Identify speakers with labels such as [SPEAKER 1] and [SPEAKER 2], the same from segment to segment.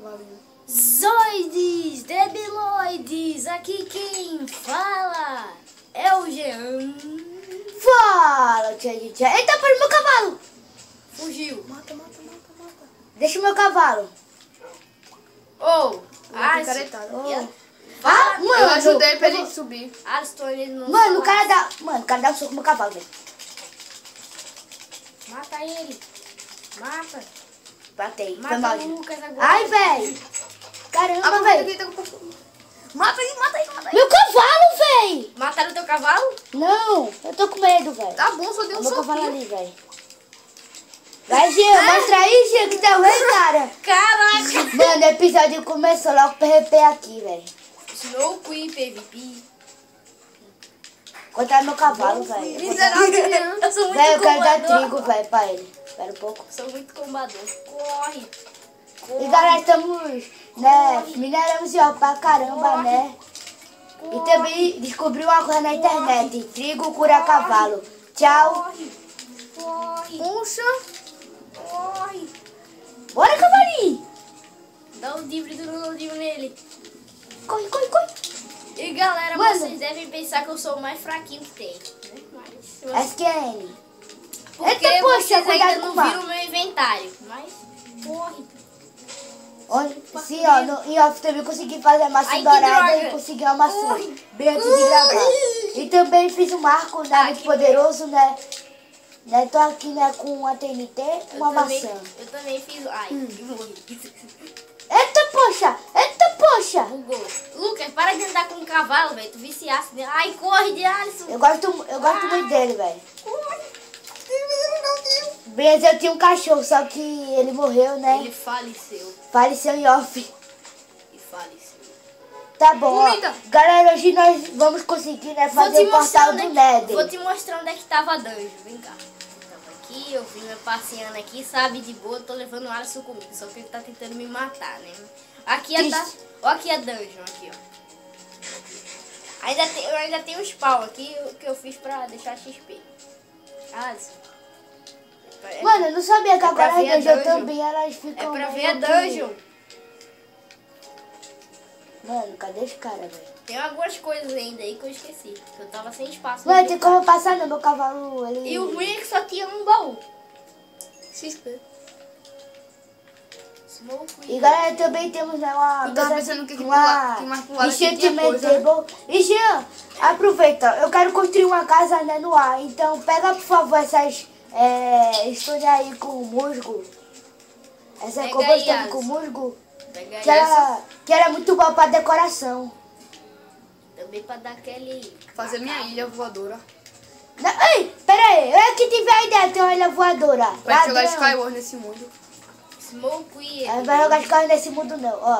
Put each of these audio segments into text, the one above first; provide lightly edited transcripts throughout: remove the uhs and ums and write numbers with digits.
[SPEAKER 1] cavalinho.
[SPEAKER 2] Zoides, debiloides, aqui quem fala é o Jean.
[SPEAKER 3] Fala, tia. Eita, para o meu cavalo.
[SPEAKER 2] Fugiu.
[SPEAKER 1] Mata.
[SPEAKER 3] Deixa o meu cavalo.
[SPEAKER 2] Ô,
[SPEAKER 1] Picaretado.
[SPEAKER 3] Ah, mano.
[SPEAKER 1] Eu ajudei pra ele subir.
[SPEAKER 2] Ariston, ele não
[SPEAKER 3] Mano, o
[SPEAKER 2] fala.
[SPEAKER 3] cara dá um soco no meu cavalo, velho.
[SPEAKER 2] Mata ele. Mata.
[SPEAKER 3] Batei. Foi
[SPEAKER 2] Mata
[SPEAKER 3] mal,
[SPEAKER 2] o
[SPEAKER 3] gente.
[SPEAKER 2] Lucas agora.
[SPEAKER 3] Ai, velho. Caramba, velho.
[SPEAKER 1] Mata aí.
[SPEAKER 3] Meu cavalo, velho.
[SPEAKER 2] Mataram o teu cavalo?
[SPEAKER 3] Não, eu tô com medo, velho.
[SPEAKER 1] Tá bom, só deu um
[SPEAKER 3] Meu cavalo
[SPEAKER 1] soquinho.
[SPEAKER 3] ali, velho. Vai, Jean, mostra aí, Jean, que tá vendo, cara?
[SPEAKER 2] Caraca.
[SPEAKER 3] Mano, o episódio começou logo com o PVP aqui, velho.
[SPEAKER 2] Snow Queen PVP.
[SPEAKER 3] Contar meu cavalo, velho.
[SPEAKER 1] Miserável, Jean.
[SPEAKER 2] Eu sou muito
[SPEAKER 3] Velho, eu quero dar
[SPEAKER 2] combador.
[SPEAKER 3] trigo, velho, pra ele. Espera um pouco.
[SPEAKER 2] Sou muito combador. Corre.
[SPEAKER 3] E galera, estamos, né, mineramos de ouro pra caramba, né? E também descobri uma coisa na internet. Trigo cura cavalo. Tchau.
[SPEAKER 2] Corre.
[SPEAKER 1] Puxa.
[SPEAKER 2] Corre.
[SPEAKER 3] Bora, cavalinho.
[SPEAKER 2] Dá um livro nele.
[SPEAKER 3] Corre.
[SPEAKER 2] E galera,
[SPEAKER 3] Mano.
[SPEAKER 2] vocês devem pensar que eu sou o mais fraquinho que tem, né? Mas
[SPEAKER 3] SQN.
[SPEAKER 2] porque
[SPEAKER 3] Eita, poxa,
[SPEAKER 2] vocês
[SPEAKER 3] cuidado
[SPEAKER 2] ainda
[SPEAKER 3] com
[SPEAKER 2] não
[SPEAKER 3] o mar.
[SPEAKER 2] viram o meu inventário. Mas corre.
[SPEAKER 3] Sim, ó, em off também consegui fazer a maçã
[SPEAKER 2] Ai, que
[SPEAKER 3] dourada
[SPEAKER 2] droga.
[SPEAKER 3] e consegui uma maçã
[SPEAKER 2] Corre.
[SPEAKER 3] bem antes de gravar. E também fiz um marco, né, muito
[SPEAKER 2] que
[SPEAKER 3] poderoso, né? Tô aqui, né, com uma TNT, uma maçã.
[SPEAKER 2] Eu também fiz. Ai, morri.
[SPEAKER 3] Eita, poxa!
[SPEAKER 2] Bugou. Lucas, para de andar com um cavalo, velho. Tu viciasse nele. Ai, corre de Alisson.
[SPEAKER 3] Eu gosto muito dele, velho.
[SPEAKER 2] Corre.
[SPEAKER 3] Bem, eu tinha um cachorro, só que ele morreu, né?
[SPEAKER 2] Ele faleceu.
[SPEAKER 3] Faleceu em off.
[SPEAKER 2] E faleceu.
[SPEAKER 3] Tá bom, ó.
[SPEAKER 1] Comida.
[SPEAKER 3] Galera, hoje nós vamos conseguir, né,
[SPEAKER 2] Vou
[SPEAKER 3] fazer
[SPEAKER 2] te
[SPEAKER 3] o
[SPEAKER 2] mostrar
[SPEAKER 3] portal
[SPEAKER 2] onde
[SPEAKER 3] do
[SPEAKER 2] é
[SPEAKER 3] Nether.
[SPEAKER 2] Vou te mostrar onde é que tava a dungeon. Vem cá. Eu tava aqui, eu vim passeando aqui, sabe, de boa. Tô levando o Alisson comigo. Só que ele tá tentando me matar, né? Aqui é da... Ó, aqui a dungeon, aqui, ó. Eu ainda tenho um spawn aqui que eu fiz pra deixar XP. Alisson.
[SPEAKER 3] Mano, eu não sabia que
[SPEAKER 2] pra
[SPEAKER 3] agora
[SPEAKER 2] ver a
[SPEAKER 3] as dungeons
[SPEAKER 2] dungeon.
[SPEAKER 3] também, elas
[SPEAKER 2] É
[SPEAKER 3] ficam...
[SPEAKER 2] pra ver
[SPEAKER 3] meio
[SPEAKER 2] a
[SPEAKER 3] que-
[SPEAKER 2] dungeon.
[SPEAKER 3] Mano, cadê esse cara, velho?
[SPEAKER 2] Tem algumas coisas ainda aí que eu esqueci. Que eu tava sem espaço. no
[SPEAKER 3] Mano,
[SPEAKER 2] meu
[SPEAKER 3] tem como
[SPEAKER 2] carro.
[SPEAKER 3] passar no meu cavalo, ele...
[SPEAKER 2] E o ruim é que só tinha um baú.
[SPEAKER 1] XP.
[SPEAKER 2] Smoke.
[SPEAKER 3] E galera, também temos, né, uma...
[SPEAKER 1] Eu tava pensando que
[SPEAKER 3] uma...
[SPEAKER 1] que mais pro lado aqui
[SPEAKER 3] enchente
[SPEAKER 1] tinha coisa, né?
[SPEAKER 3] table. E Jean, aproveita, eu quero construir uma casa, né, no ar. Então pega, por favor, essas... estone aí com musgo. Essa
[SPEAKER 2] Pega
[SPEAKER 3] composição
[SPEAKER 2] aí,
[SPEAKER 3] com
[SPEAKER 2] Alisson.
[SPEAKER 3] musgo.
[SPEAKER 2] Pega
[SPEAKER 3] Que
[SPEAKER 2] essa
[SPEAKER 3] era muito boa pra decoração.
[SPEAKER 2] também pra dar aquele...
[SPEAKER 1] Fazer minha ilha voadora.
[SPEAKER 3] Não, ei, pera aí, eu é que tive a ideia de ter uma ilha voadora.
[SPEAKER 1] Vai jogar
[SPEAKER 3] Ladrão.
[SPEAKER 1] Skyward nesse mundo.
[SPEAKER 2] Smoke e
[SPEAKER 3] Não vai jogar de carro nesse mundo não, ó.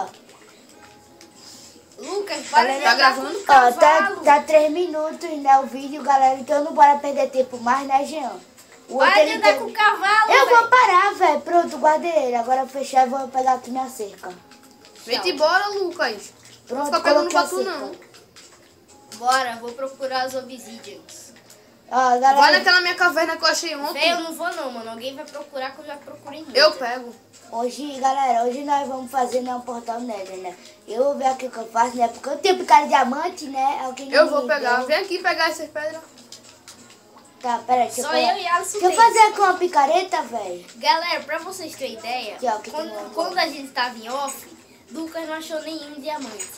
[SPEAKER 2] Lucas, para de
[SPEAKER 1] Tá
[SPEAKER 2] andar
[SPEAKER 1] gravando?
[SPEAKER 2] com um
[SPEAKER 3] Ó,
[SPEAKER 2] cavalo.
[SPEAKER 3] tá 3 minutos, né, o vídeo, galera. Então não bora perder tempo mais, né, Jean? O outro,
[SPEAKER 2] Para de
[SPEAKER 3] ele
[SPEAKER 2] andar
[SPEAKER 3] tem-
[SPEAKER 2] com o cavalo,
[SPEAKER 3] Eu
[SPEAKER 2] velho.
[SPEAKER 3] vou parar, velho. Pronto, guardei ele. Agora eu vou fechar e vou pegar aqui minha cerca.
[SPEAKER 1] Vem-te embora, Lucas.
[SPEAKER 3] Pronto,
[SPEAKER 1] Fica pegando
[SPEAKER 3] coloquei a
[SPEAKER 1] pra tu,
[SPEAKER 3] cerca.
[SPEAKER 1] não.
[SPEAKER 2] Bora, vou procurar os obsidians.
[SPEAKER 3] Ó,
[SPEAKER 1] Vai
[SPEAKER 3] galera,
[SPEAKER 1] naquela minha caverna que eu achei
[SPEAKER 2] Véi, eu
[SPEAKER 1] ontem.
[SPEAKER 2] não vou não, mano. Alguém vai procurar que eu já procurei muito.
[SPEAKER 1] Eu pego.
[SPEAKER 3] hoje nós vamos fazer, né, um portal Nether, né? Eu vou ver aqui o que eu faço, né? Porque eu tenho picado de diamante, né? Alguém
[SPEAKER 1] Eu
[SPEAKER 3] me
[SPEAKER 1] vou pegar.
[SPEAKER 3] deu.
[SPEAKER 1] Vem aqui pegar essas pedras.
[SPEAKER 3] Tá, peraí, deixa
[SPEAKER 2] Só
[SPEAKER 3] eu pegar.
[SPEAKER 2] eu e Alisson
[SPEAKER 3] Deixa eu
[SPEAKER 2] tem.
[SPEAKER 3] fazer aqui uma picareta, velho.
[SPEAKER 2] Galera, pra vocês terem ideia,
[SPEAKER 3] Aqui, ó, que tem um
[SPEAKER 2] quando a gente tava em off, Lucas não achou nenhum diamante.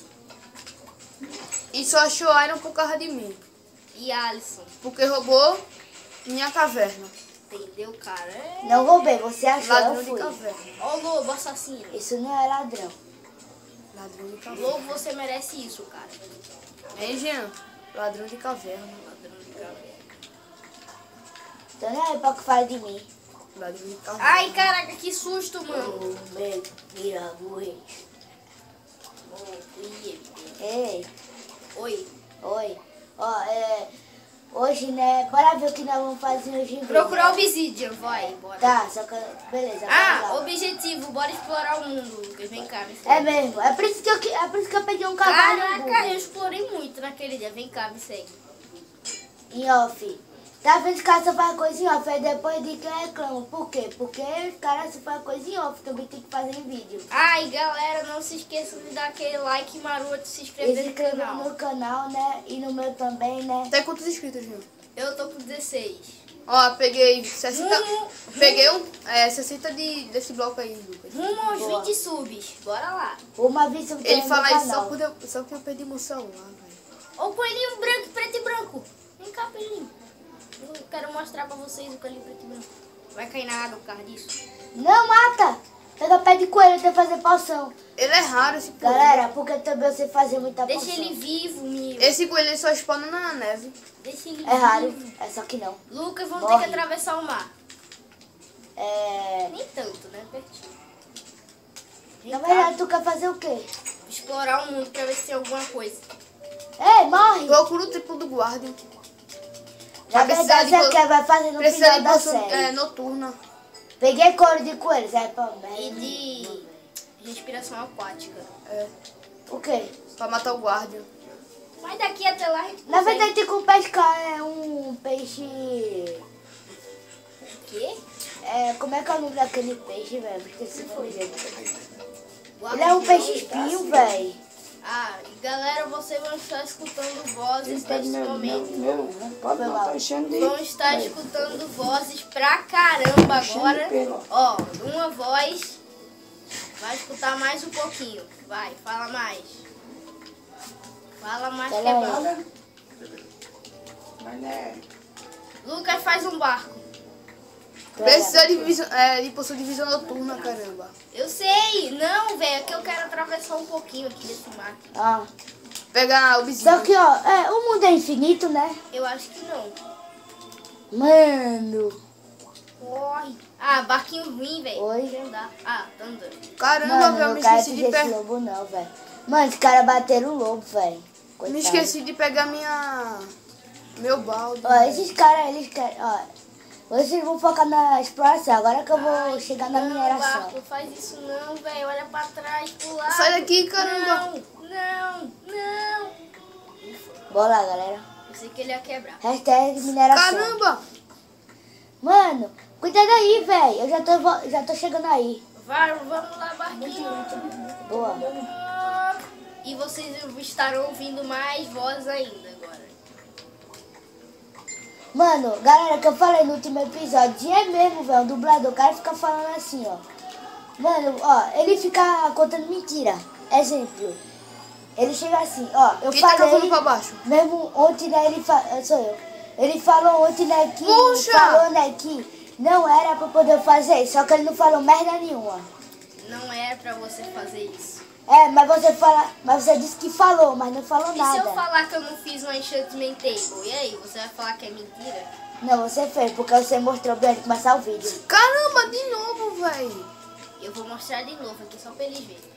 [SPEAKER 1] E só achou Iron por causa de mim.
[SPEAKER 2] E Alisson,
[SPEAKER 1] Porque roubou minha caverna.
[SPEAKER 2] entendeu, cara?
[SPEAKER 3] Não roubei, você achou,
[SPEAKER 1] Ladrão
[SPEAKER 3] eu
[SPEAKER 1] de
[SPEAKER 3] fui.
[SPEAKER 1] caverna.
[SPEAKER 2] Ó o lobo assassino.
[SPEAKER 3] Isso não é ladrão.
[SPEAKER 1] Ladrão de caverna.
[SPEAKER 2] Lobo, você merece isso, cara.
[SPEAKER 1] Hein, Jean? Ladrão de caverna.
[SPEAKER 2] Ladrão de caverna.
[SPEAKER 3] Então não é pra que fale de mim.
[SPEAKER 1] Ladrão de caverna.
[SPEAKER 2] Ai, caraca, que susto, mano.
[SPEAKER 3] Ei,
[SPEAKER 2] Oi.
[SPEAKER 3] oi. Ó, hoje, né, bora ver o que nós vamos fazer hoje em dia.
[SPEAKER 2] Procurar obsidian, vai, bora.
[SPEAKER 3] Tá, só que... Beleza,
[SPEAKER 2] Ah,
[SPEAKER 3] vamos lá.
[SPEAKER 2] objetivo, bora explorar o mundo, Lucas. Vem cá, me segue.
[SPEAKER 3] É mesmo, é por isso que eu peguei um cavalo
[SPEAKER 2] Caraca, eu explorei muito naquele dia. Vem cá, me segue.
[SPEAKER 3] em off. Tá vendo os caras só fazem coisa em off, aí depois de que eu reclamo. Por quê? Porque os caras só fazem coisa em off, também tem que fazer em vídeo.
[SPEAKER 2] Ai, galera, não se esqueçam de dar aquele like maroto e se
[SPEAKER 3] E
[SPEAKER 2] inscrever
[SPEAKER 3] se
[SPEAKER 2] no
[SPEAKER 3] inscrever
[SPEAKER 2] canal.
[SPEAKER 3] no canal, né? E no meu também, né?
[SPEAKER 1] Tem quantos inscritos, Gil?
[SPEAKER 2] Eu tô com 16.
[SPEAKER 1] Ó, peguei 60.
[SPEAKER 2] Rumo-
[SPEAKER 1] Peguei 60 desse bloco aí, Lucas.
[SPEAKER 2] Rumo aos
[SPEAKER 3] Boa.
[SPEAKER 2] 20 subs. Bora lá.
[SPEAKER 3] Uma vez eu
[SPEAKER 1] Ele
[SPEAKER 3] no
[SPEAKER 1] fala isso
[SPEAKER 3] canal.
[SPEAKER 1] só porque eu perdi meu celular, velho.
[SPEAKER 2] Ô, coelhinho branco, preto e branco. Vem cá, coelhinho. Eu quero mostrar pra vocês o coelhinho preto e branco. Vai cair na água por causa disso.
[SPEAKER 3] Não mata! Pega pé de coelho, tem que fazer poção.
[SPEAKER 1] Ele é raro esse coelho.
[SPEAKER 3] Galera, porque também eu sei fazer muita
[SPEAKER 2] Deixa
[SPEAKER 3] poção.
[SPEAKER 2] ele vivo, meu.
[SPEAKER 1] Esse coelho ele só spawna na neve.
[SPEAKER 2] Deixa ele
[SPEAKER 3] É raro,
[SPEAKER 2] vivo.
[SPEAKER 3] é só que não.
[SPEAKER 2] Lucas, vamos
[SPEAKER 3] Morre.
[SPEAKER 2] ter que atravessar o mar.
[SPEAKER 3] É...
[SPEAKER 2] Nem tanto, né? Pertinho. Vem
[SPEAKER 3] Na
[SPEAKER 2] cá.
[SPEAKER 3] verdade, tu quer fazer o quê?
[SPEAKER 2] Explorar o mundo pra ver se tem alguma coisa.
[SPEAKER 3] Ei, morre!
[SPEAKER 1] Procura o triplo do Guardian.
[SPEAKER 3] Na
[SPEAKER 1] Vai precisar
[SPEAKER 3] verdade,
[SPEAKER 1] de
[SPEAKER 3] você
[SPEAKER 1] po-
[SPEAKER 3] quer, vai fazer no
[SPEAKER 1] Precisa
[SPEAKER 3] final
[SPEAKER 1] de
[SPEAKER 3] da
[SPEAKER 1] poção
[SPEAKER 3] série.
[SPEAKER 1] noturna.
[SPEAKER 3] Peguei couro de coelho, Zé Palmeiras.
[SPEAKER 2] E de respiração aquática.
[SPEAKER 1] É,
[SPEAKER 3] O quê?
[SPEAKER 1] pra matar o Guardian.
[SPEAKER 2] Mas daqui até lá a gente
[SPEAKER 3] Na
[SPEAKER 2] consegue.
[SPEAKER 3] verdade, tem que pescar um peixe...
[SPEAKER 2] O quê?
[SPEAKER 3] Como é que é o nome daquele peixe, velho? Esqueci o nome dele. Ele é um peixe espinho, velho.
[SPEAKER 2] Ah, e galera, vocês vão estar escutando vozes
[SPEAKER 4] Pede
[SPEAKER 2] nesse momento.
[SPEAKER 4] pode não, tá enchendo de...
[SPEAKER 2] Vão estar escutando vozes pra caramba agora.
[SPEAKER 4] pelo.
[SPEAKER 2] Ó, uma voz. Vai escutar mais um pouquinho. Vai, fala mais. Fala mais que é
[SPEAKER 3] Fala aí.
[SPEAKER 2] bom.
[SPEAKER 4] Olha. Mas né...
[SPEAKER 2] Lucas faz um barco.
[SPEAKER 1] Precisa de poção de visão noturna, caramba.
[SPEAKER 2] Eu sei. Não, velho, é que eu quero atravessar um pouquinho aqui desse mar.
[SPEAKER 3] Ah.
[SPEAKER 1] Pega o
[SPEAKER 3] Só
[SPEAKER 1] obsidian.
[SPEAKER 3] que, ó, o mundo é infinito, né?
[SPEAKER 2] Eu acho que não.
[SPEAKER 3] Mano.
[SPEAKER 2] Corre. Ah, barquinho ruim, velho.
[SPEAKER 3] Oi?
[SPEAKER 2] Não dá. Ah, tá andando.
[SPEAKER 1] Caramba,
[SPEAKER 3] Mano,
[SPEAKER 1] velho,
[SPEAKER 3] não
[SPEAKER 1] me
[SPEAKER 3] quero
[SPEAKER 1] esqueci de
[SPEAKER 3] esse
[SPEAKER 1] pegar.
[SPEAKER 3] lobo não, velho. Mano, os caras bateram o lobo, velho. Coitado.
[SPEAKER 1] Me esqueci de pegar meu balde.
[SPEAKER 3] Ó, esses caras, eles querem, ó. Vocês vão focar na exploração, agora que eu vou chegar na
[SPEAKER 2] Não,
[SPEAKER 3] mineração.
[SPEAKER 2] barco, faz isso não, velho. Olha pra trás, pro lado.
[SPEAKER 1] Sai daqui, caramba.
[SPEAKER 2] Não.
[SPEAKER 3] Bora lá, galera.
[SPEAKER 2] Eu sei que ele ia quebrar.
[SPEAKER 3] Hashtag mineração.
[SPEAKER 1] Caramba!
[SPEAKER 3] Mano, cuidado aí, velho. Eu já tô chegando aí.
[SPEAKER 2] Vai, vamos lá, barquinho.
[SPEAKER 3] Boa.
[SPEAKER 2] E vocês estarão ouvindo mais vozes ainda agora.
[SPEAKER 3] Mano, galera, que eu falei no último episódio, é mesmo, velho, o dublador, o cara fica falando assim, ó. Mano, ó, ele fica contando mentira. Exemplo. Ele chega assim, ó, eu
[SPEAKER 1] Quem tá
[SPEAKER 3] falei,
[SPEAKER 1] cavando pra baixo?
[SPEAKER 3] mesmo ontem, né, sou eu. Ele falou ontem, né, que,
[SPEAKER 1] Puxa!
[SPEAKER 3] falou, né, que não era pra poder fazer, só que ele não falou merda nenhuma.
[SPEAKER 2] Não é pra você fazer isso.
[SPEAKER 3] Mas você disse que falou, mas não falou
[SPEAKER 2] E
[SPEAKER 3] nada.
[SPEAKER 2] se eu falar que eu não fiz um enchantment table? E aí, você vai falar que é mentira?
[SPEAKER 3] Não, você fez, porque você mostrou pra ele começar o vídeo.
[SPEAKER 1] Caramba, de novo, velho.
[SPEAKER 2] Eu vou mostrar de novo aqui, só pra eles verem.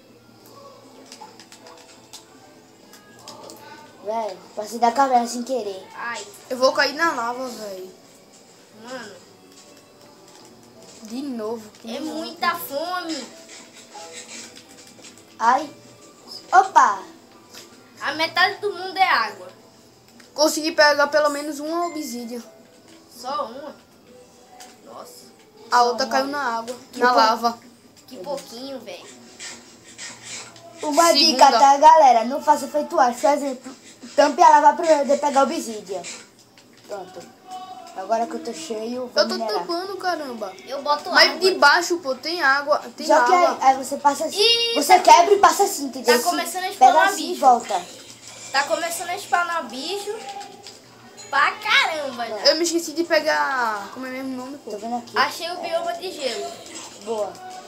[SPEAKER 3] Velho, passei da caverna sem querer.
[SPEAKER 2] Ai,
[SPEAKER 1] Eu vou cair na lava, velho.
[SPEAKER 2] mano,
[SPEAKER 1] De novo.
[SPEAKER 2] é muita fome.
[SPEAKER 3] Ai. Opa!
[SPEAKER 2] A metade do mundo é água.
[SPEAKER 1] Consegui pegar pelo menos uma obsidian.
[SPEAKER 2] Só uma. Nossa,
[SPEAKER 1] A outra caiu na água, na lava.
[SPEAKER 2] que pouquinho, velho.
[SPEAKER 3] Uma
[SPEAKER 1] Segunda.
[SPEAKER 3] dica, tá, galera? Não faça feito ar. Por exemplo, tampe a lava primeiro de pegar obsidian. Pronto. Agora que eu tô cheio, vou
[SPEAKER 1] Eu tô
[SPEAKER 3] minerar.
[SPEAKER 1] tampando, caramba.
[SPEAKER 2] Eu boto
[SPEAKER 1] Mas
[SPEAKER 2] água.
[SPEAKER 1] de baixo, pô, tem água, tem
[SPEAKER 3] Só que
[SPEAKER 1] lava.
[SPEAKER 3] aí você passa assim.
[SPEAKER 2] Ih,
[SPEAKER 3] Você quebra e passa assim, entendeu?
[SPEAKER 2] tá começando a
[SPEAKER 3] Pega
[SPEAKER 2] spawnar
[SPEAKER 3] assim e
[SPEAKER 2] bicho.
[SPEAKER 3] volta.
[SPEAKER 2] Tá começando a spawnar bicho pra caramba já.
[SPEAKER 1] Eu me esqueci de pegar... Como é mesmo o nome, pô?
[SPEAKER 3] Tô vendo aqui.
[SPEAKER 2] Achei o bioma de gelo.
[SPEAKER 3] Boa.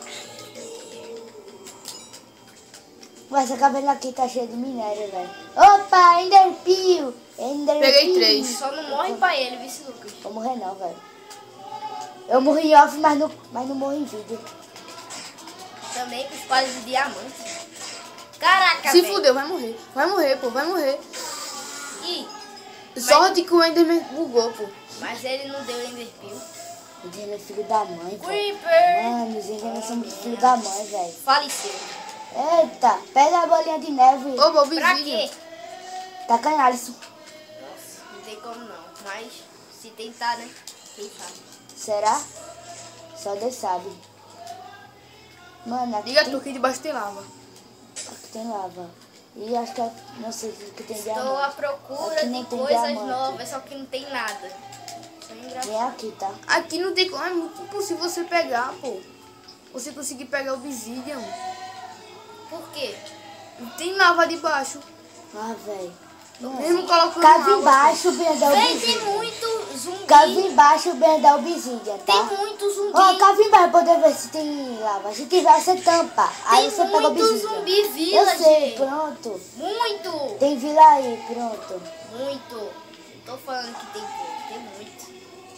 [SPEAKER 3] Ué, essa caverna aqui tá cheia de minério, velho. Opa, Enderpeel!
[SPEAKER 1] Peguei 3.
[SPEAKER 2] Só não morre pra ele, vice Lucas.
[SPEAKER 3] Vou morrer não, velho. Eu morri em off, mas não morri em vídeo.
[SPEAKER 2] Também com espada de diamante. Caraca,
[SPEAKER 1] Se
[SPEAKER 2] velho.
[SPEAKER 1] fudeu, vai morrer. Vai morrer, pô, vai morrer.
[SPEAKER 2] Ih,
[SPEAKER 1] Sorte que o Enderman bugou, pô.
[SPEAKER 2] mas ele não deu Enderpeel.
[SPEAKER 3] O Enderman é filho da mãe, velho.
[SPEAKER 2] Creeper.
[SPEAKER 3] Mano, os Enderman são filho da mãe, velho.
[SPEAKER 2] Faleceu.
[SPEAKER 3] Eita, pega a bolinha de neve.
[SPEAKER 1] Opa,
[SPEAKER 2] Pra
[SPEAKER 1] obsidian.
[SPEAKER 2] quê?
[SPEAKER 3] Tá canhado isso.
[SPEAKER 2] Nossa, não tem como não. Mas Se tentar, né? Quem sabe?
[SPEAKER 3] Será? Só Deus sabe. Mano, aqui
[SPEAKER 1] Diga
[SPEAKER 3] tem,
[SPEAKER 1] tu que debaixo tem lava.
[SPEAKER 3] aqui tem lava. E acho que não sei se que tem
[SPEAKER 2] Estou à
[SPEAKER 3] diamante.
[SPEAKER 2] procura
[SPEAKER 3] Aqui
[SPEAKER 2] de
[SPEAKER 3] não tem
[SPEAKER 2] coisas
[SPEAKER 3] diamante.
[SPEAKER 2] novas, só que não tem nada. Isso é engraçado.
[SPEAKER 3] Vem aqui, tá?
[SPEAKER 1] Aqui não tem como, é muito impossível você pegar, pô. Você conseguir pegar o obsidian.
[SPEAKER 2] Por quê?
[SPEAKER 1] Tem lava debaixo.
[SPEAKER 3] Ah, velho.
[SPEAKER 1] Mesmo colocando
[SPEAKER 3] Cava
[SPEAKER 1] água,
[SPEAKER 3] embaixo, bem da
[SPEAKER 2] Vem, tem
[SPEAKER 3] obsidian.
[SPEAKER 2] muito zumbi.
[SPEAKER 3] Cava embaixo, bem da obsidian, tá?
[SPEAKER 2] Tem muito zumbi.
[SPEAKER 3] Ó, cava embaixo pra poder ver se tem lava. Se tiver, você tampa. Aí você
[SPEAKER 2] Tem
[SPEAKER 3] pega
[SPEAKER 2] muito
[SPEAKER 3] obsidian.
[SPEAKER 2] zumbi
[SPEAKER 3] Eu
[SPEAKER 2] village.
[SPEAKER 3] sei, pronto.
[SPEAKER 2] Muito.
[SPEAKER 3] Tem vila aí, pronto.
[SPEAKER 2] Muito. Não tô falando que tem pouco, tem muito.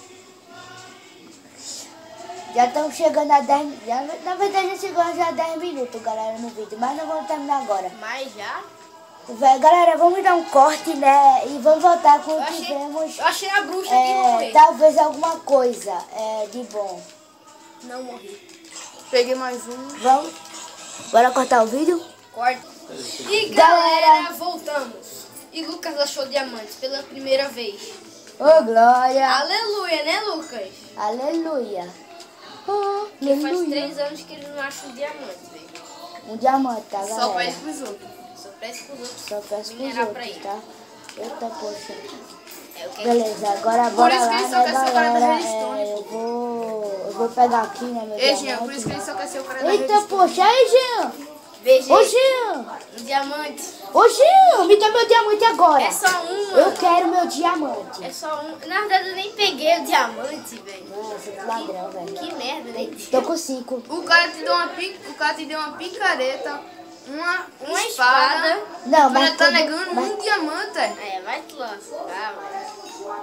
[SPEAKER 3] Já estamos chegando a 10 minutos. Na verdade, já chegou já a 10 minutos, galera, no vídeo. Mas não vamos terminar agora.
[SPEAKER 2] Mas já?
[SPEAKER 3] Galera, vamos dar um corte, né? E vamos voltar quando
[SPEAKER 2] Eu
[SPEAKER 3] tivermos
[SPEAKER 2] achei a bruxa que morreu.
[SPEAKER 3] talvez alguma coisa de bom.
[SPEAKER 2] Não morri.
[SPEAKER 1] peguei mais um.
[SPEAKER 3] Vamos? Bora cortar o vídeo?
[SPEAKER 2] Corta. E
[SPEAKER 3] Galera.
[SPEAKER 2] galera, voltamos. E Lucas achou diamantes pela primeira vez.
[SPEAKER 3] Ô, glória!
[SPEAKER 2] Aleluia, né, Lucas?
[SPEAKER 3] Aleluia! Oh,
[SPEAKER 2] Porque faz
[SPEAKER 3] aleluia!
[SPEAKER 2] 3 anos que ele não acha um diamante, velho.
[SPEAKER 3] Um diamante, tá,
[SPEAKER 1] Só
[SPEAKER 3] galera?
[SPEAKER 1] pede pros outros.
[SPEAKER 2] Só peço pros outros
[SPEAKER 3] Só peço pros
[SPEAKER 2] minerar pra
[SPEAKER 3] outros,
[SPEAKER 2] ele.
[SPEAKER 3] tá? Eita, poxa.
[SPEAKER 2] É o que
[SPEAKER 3] Beleza, agora bora
[SPEAKER 1] isso que
[SPEAKER 3] lá,
[SPEAKER 1] ele só
[SPEAKER 3] né,
[SPEAKER 1] quer ser o cara da
[SPEAKER 3] galera?
[SPEAKER 1] redstone,
[SPEAKER 3] Eu vou pegar aqui, né, meu
[SPEAKER 1] Ei, Jean,
[SPEAKER 3] diamante,
[SPEAKER 1] por isso que ele
[SPEAKER 3] né?
[SPEAKER 1] só quer ser o cara da
[SPEAKER 3] Eita,
[SPEAKER 1] redstone.
[SPEAKER 3] poxa, aí, Jean!
[SPEAKER 2] Veja
[SPEAKER 3] Ô, Jean!
[SPEAKER 2] um diamante.
[SPEAKER 3] Ô, Jean, me dá meu diamante agora!
[SPEAKER 2] É só um,
[SPEAKER 3] Eu
[SPEAKER 2] mano.
[SPEAKER 3] quero meu diamante!
[SPEAKER 2] É só um. Na verdade, eu nem peguei o diamante, velho.
[SPEAKER 3] Nossa, que ladrão, velho.
[SPEAKER 2] Que merda, né?
[SPEAKER 3] Tô com 5.
[SPEAKER 1] O cara te deu uma picareta, uma espada.
[SPEAKER 3] Não,
[SPEAKER 1] Tu
[SPEAKER 3] mas
[SPEAKER 1] já tá
[SPEAKER 3] quando-
[SPEAKER 1] negando
[SPEAKER 3] mas-
[SPEAKER 1] um diamante, é?
[SPEAKER 2] É, vai te lascar, velho.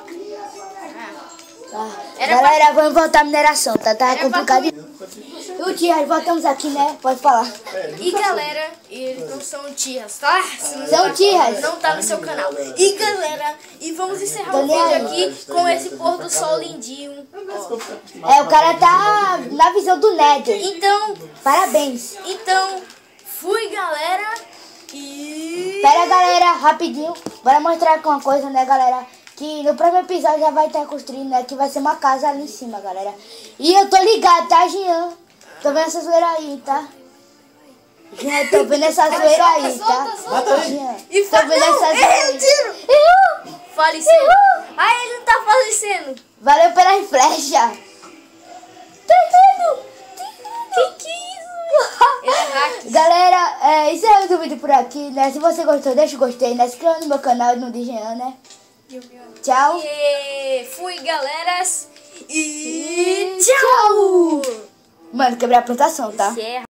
[SPEAKER 2] Era
[SPEAKER 3] Galera, vamos voltar à mineração, tá? Tá
[SPEAKER 2] Era pra
[SPEAKER 3] complicado. O Tia, voltamos aqui, né? Pode falar.
[SPEAKER 2] E galera, eles não são tias, tá? Se não
[SPEAKER 3] São
[SPEAKER 2] tá-
[SPEAKER 3] tias.
[SPEAKER 2] Não tá no seu canal. E galera, e vamos encerrar
[SPEAKER 3] Tô
[SPEAKER 2] o
[SPEAKER 3] nem
[SPEAKER 2] vídeo
[SPEAKER 3] aí.
[SPEAKER 2] aqui com esse pôr do sol lindinho.
[SPEAKER 3] O cara tá na visão do Nether.
[SPEAKER 2] Então,
[SPEAKER 3] Parabéns.
[SPEAKER 2] fui galera e...
[SPEAKER 3] Pera, galera, rapidinho. Bora mostrar aqui uma coisa, né, galera? Que no próximo episódio já vai estar construindo, né? Que vai ser uma casa ali em cima, galera. E eu tô ligado, tá, Jean? Tô vendo essa zoeira aí, tá? Jean, tô vendo essa zoeira aí, tá?
[SPEAKER 2] solta.
[SPEAKER 3] Jean,
[SPEAKER 2] E
[SPEAKER 3] tô vendo essa zoeira aí.
[SPEAKER 2] tiro! Falecendo. Ai, ele não tá falecendo.
[SPEAKER 3] Valeu pelas flechas.
[SPEAKER 2] Que isso? Ele é hack.
[SPEAKER 3] Galera, encerramos o vídeo por aqui, né? Se você gostou, deixa o gostei, né? Se inscreva no meu canal e no de Jean, né? Tchau.
[SPEAKER 2] E fui galeras e tchau!
[SPEAKER 3] Mano, quebrei a plantação, tá?
[SPEAKER 2] Encerra.